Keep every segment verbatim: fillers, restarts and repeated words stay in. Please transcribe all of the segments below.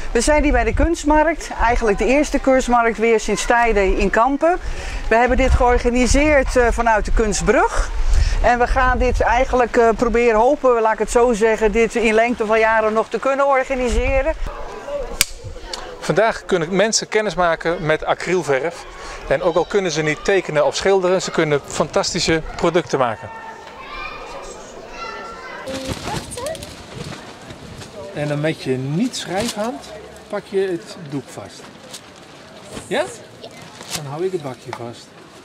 We zijn hier bij de kunstmarkt, eigenlijk de eerste kunstmarkt weer sinds tijden in Kampen. We hebben dit georganiseerd uh, vanuit de Kunstbrug. En we gaan dit eigenlijk uh, proberen, hopen we, laat ik het zo zeggen, dit in lengte van jaren nog te kunnen organiseren. Vandaag kunnen mensen kennis maken met acrylverf. En ook al kunnen ze niet tekenen of schilderen, ze kunnen fantastische producten maken. En dan met je niet-schrijfhand pak je het doek vast. Ja? Dan hou ik het bakje vast.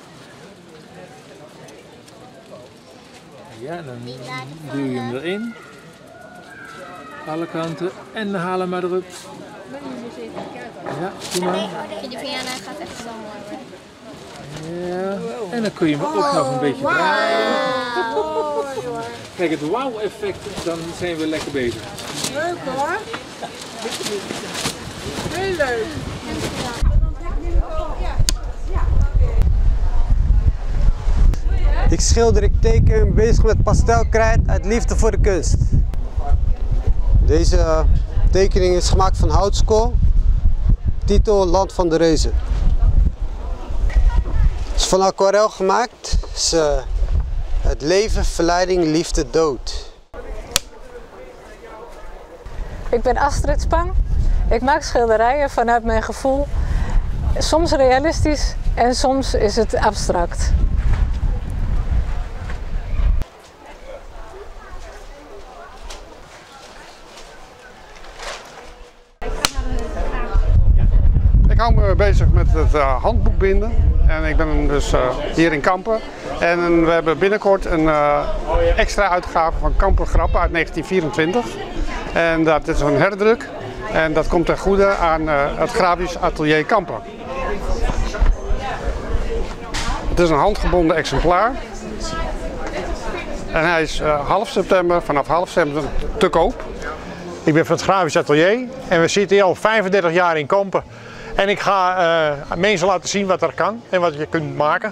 Ja, dan duw je hem erin. Alle kanten en dan haal hem maar erop. Ja, doe maar. Die piano gaat echt zo mooi. Ja, en dan kun je hem ook nog een beetje draaien. Kijk, het wow-effect, dan zijn we lekker bezig. Leuk hoor. Heel leuk. Ik schilder, ik teken, bezig met pastelkrijt uit liefde voor de kunst. Deze tekening is gemaakt van houtskool. Titel Land van de Reuzen. Het is van aquarel gemaakt. Het is uh, het leven, verleiding, liefde, dood. Ik ben Astrid Spang. Ik maak schilderijen vanuit mijn gevoel. Soms realistisch en soms is het abstract. Ik hou me bezig met het uh, handboek binden en ik ben dus uh, hier in Kampen. En we hebben binnenkort een uh, extra uitgave van Kampen Grappen uit negentien vierentwintig. En dat is een herdruk en dat komt ten goede aan uh, het Grafisch Atelier Kampen. Het is een handgebonden exemplaar. En hij is uh, half september, vanaf half september te koop. Ik ben van het Grafisch Atelier en we zitten hier al vijfendertig jaar in Kampen. En ik ga uh, mensen laten zien wat er kan en wat je kunt maken.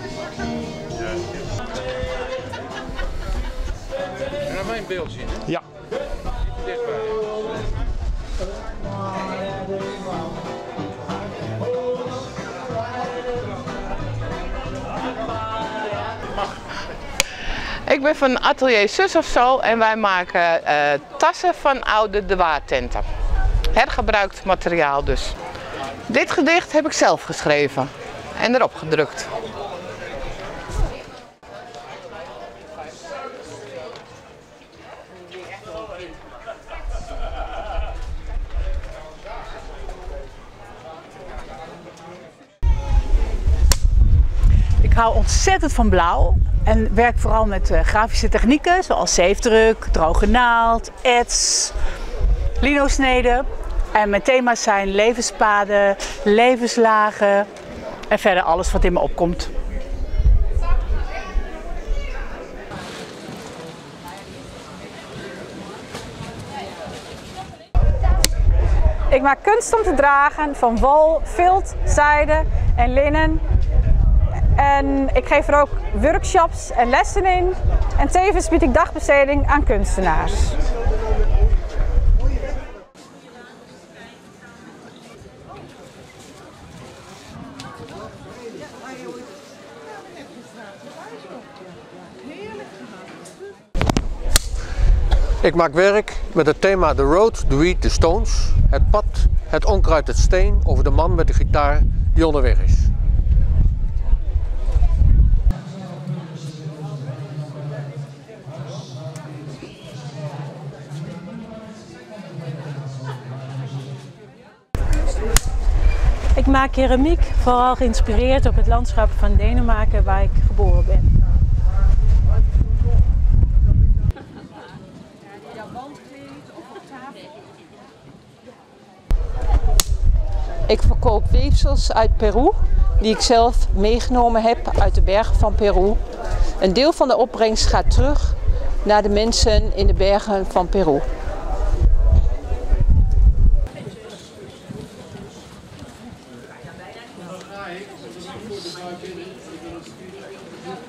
En dan mijn beeld zien, hè? Ja. Ik ben van Atelier Zus of Zo en wij maken uh, tassen van oude de Waartenten. Hergebruikt materiaal dus. Dit gedicht heb ik zelf geschreven en erop gedrukt. Ik hou ontzettend van blauw en werk vooral met uh, grafische technieken zoals zeefdruk, droge naald, ets, linosneden. En mijn thema's zijn levenspaden, levenslagen en verder alles wat in me opkomt. Ik maak kunst om te dragen van wol, vilt, zijde en linnen. En ik geef er ook workshops en lessen in. En tevens bied ik dagbesteding aan kunstenaars. Ik maak werk met het thema The Road, The Weed, The Stones. Het pad, het onkruid, het steen over de man met de gitaar die onderweg is. Ik maak keramiek, vooral geïnspireerd op het landschap van Denemarken waar ik geboren ben. Ik verkoop weefsels uit Peru, die ik zelf meegenomen heb uit de bergen van Peru. Een deel van de opbrengst gaat terug naar de mensen in de bergen van Peru.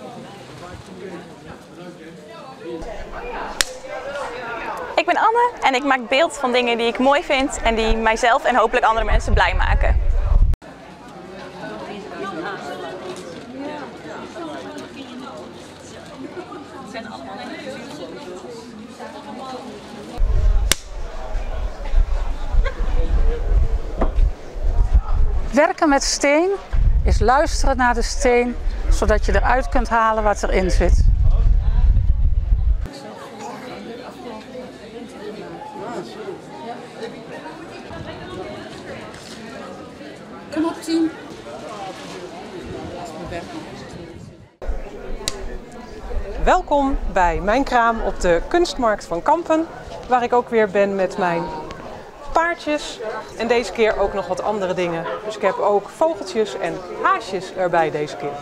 Ik ben Anne en ik maak beeld van dingen die ik mooi vind en die mijzelf en hopelijk andere mensen blij maken. Werken met steen is luisteren naar de steen, zodat je eruit kunt halen wat erin zit. Kom op, team. Welkom bij mijn kraam op de Kunstmarkt van Kampen, waar ik ook weer ben met mijn paardjes en deze keer ook nog wat andere dingen. Dus ik heb ook vogeltjes en haasjes erbij deze keer.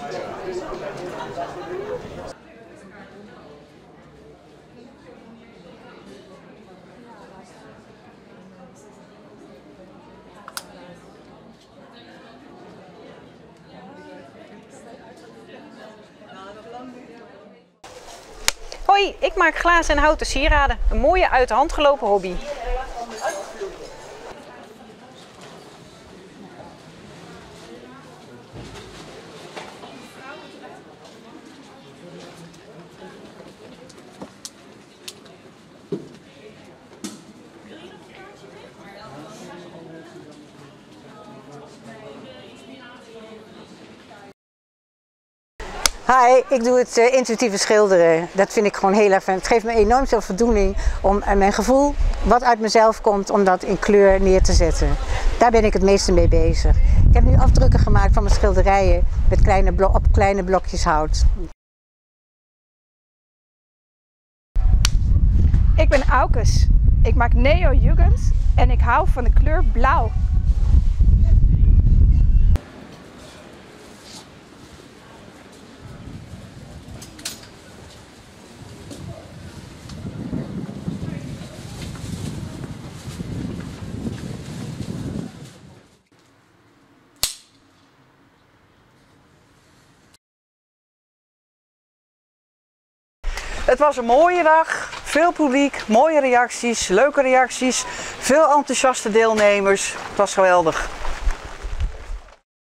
Hoi, ik maak glazen en houten sieraden. Een mooie uit de hand gelopen hobby. Hi, ik doe het uh, intuïtieve schilderen. Dat vind ik gewoon heel erg fijn. Het geeft me enorm veel voldoening om uh, mijn gevoel, wat uit mezelf komt, om dat in kleur neer te zetten. Daar ben ik het meeste mee bezig. Ik heb nu afdrukken gemaakt van mijn schilderijen met kleine blo- op kleine blokjes hout. Ik ben Aukes. Ik maak neo-jugend en ik hou van de kleur blauw. Het was een mooie dag, veel publiek, mooie reacties, leuke reacties, veel enthousiaste deelnemers. Het was geweldig.